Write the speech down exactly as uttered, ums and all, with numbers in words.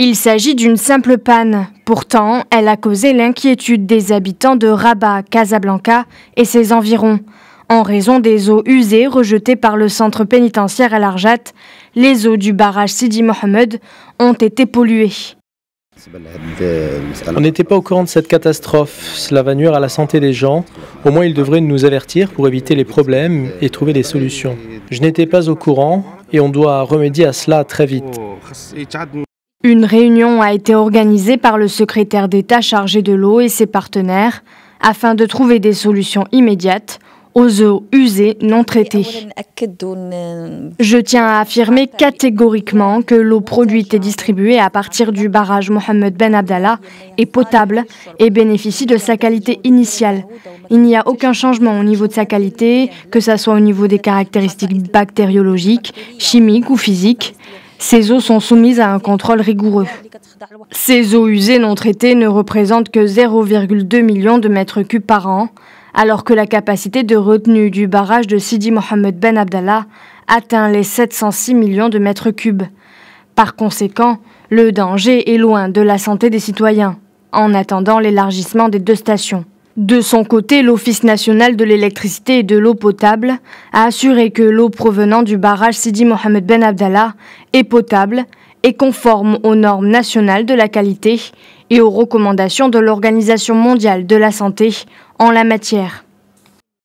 Il s'agit d'une simple panne. Pourtant, elle a causé l'inquiétude des habitants de Rabat, Casablanca et ses environs. En raison des eaux usées rejetées par le centre pénitentiaire El Arjat, les eaux du barrage Sidi Mohamed ont été polluées. On n'était pas au courant de cette catastrophe. Cela va nuire à la santé des gens. Au moins, ils devraient nous avertir pour éviter les problèmes et trouver des solutions. Je n'étais pas au courant et on doit remédier à cela très vite. Une réunion a été organisée par le secrétaire d'État chargé de l'eau et ses partenaires afin de trouver des solutions immédiates aux eaux usées non traitées. Je tiens à affirmer catégoriquement que l'eau produite et distribuée à partir du barrage Mohamed Ben Abdallah est potable et bénéficie de sa qualité initiale. Il n'y a aucun changement au niveau de sa qualité, que ce soit au niveau des caractéristiques bactériologiques, chimiques ou physiques. Ces eaux sont soumises à un contrôle rigoureux. Ces eaux usées non traitées ne représentent que zéro virgule deux millions de mètres cubes par an, alors que la capacité de retenue du barrage de Sidi Mohamed Ben Abdallah atteint les sept cent six millions de mètres cubes. Par conséquent, le danger est loin de la santé des citoyens, en attendant l'élargissement des deux stations. De son côté, l'Office national de l'électricité et de l'eau potable a assuré que l'eau provenant du barrage Sidi Mohamed Ben Abdallah est potable et conforme aux normes nationales de la qualité et aux recommandations de l'Organisation mondiale de la santé en la matière.